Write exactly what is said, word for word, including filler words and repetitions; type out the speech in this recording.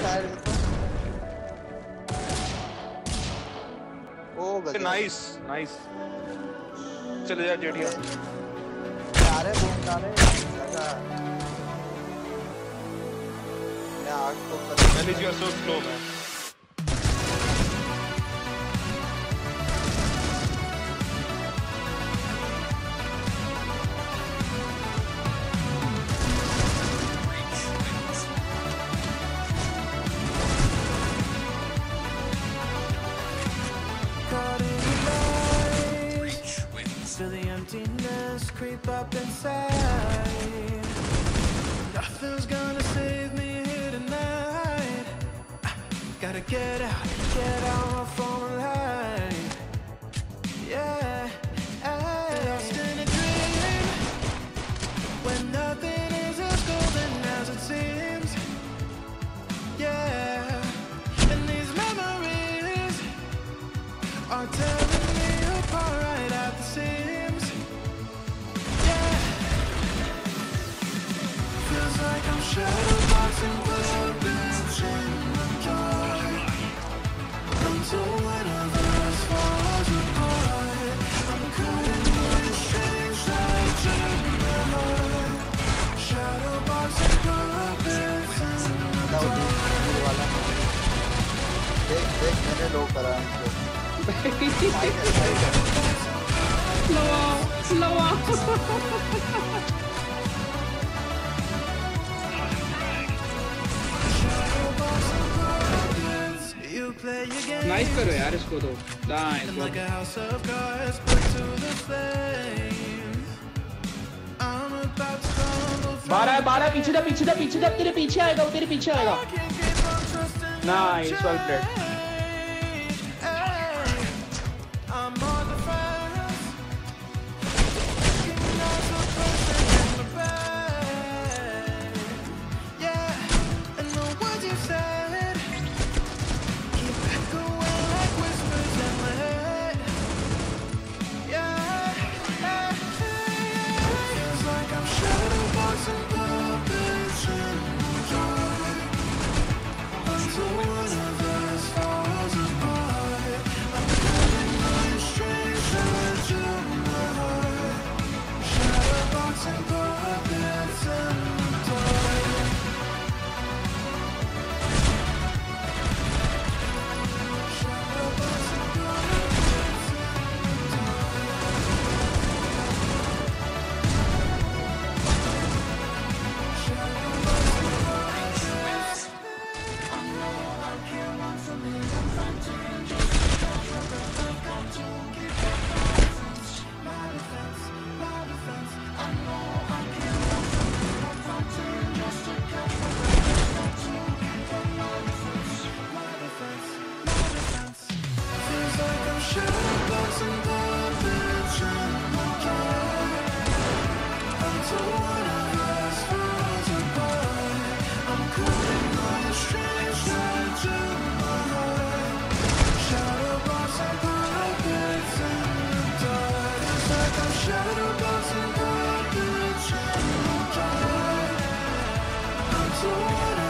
Side में तो ओ गजब नाइस नाइस चले जा जेडिया सारे बूम डाले लगा मैं आग को manage your so slow man Feel the emptiness creep up inside. Nothing's gonna save me here tonight. Gotta get out, get out from the light. Yeah, lost in a dream when nothing is as golden as it seems. Yeah, and these memories are tearing me apart right at the seams. Yeah, feels like I'm shadowboxing puppets in the dark until whatever else falls apart. I'm cutting my strings like my heart. Shadowboxing puppets in the dark. देख देख मैंने लो करा इनको slow slow nice करो यार इसको तो nice बारह बारह पीछे जा पीछे जा पीछे जा तेरे पीछे आएगा वो तेरे पीछे आएगा नाइस वेल प्लेड So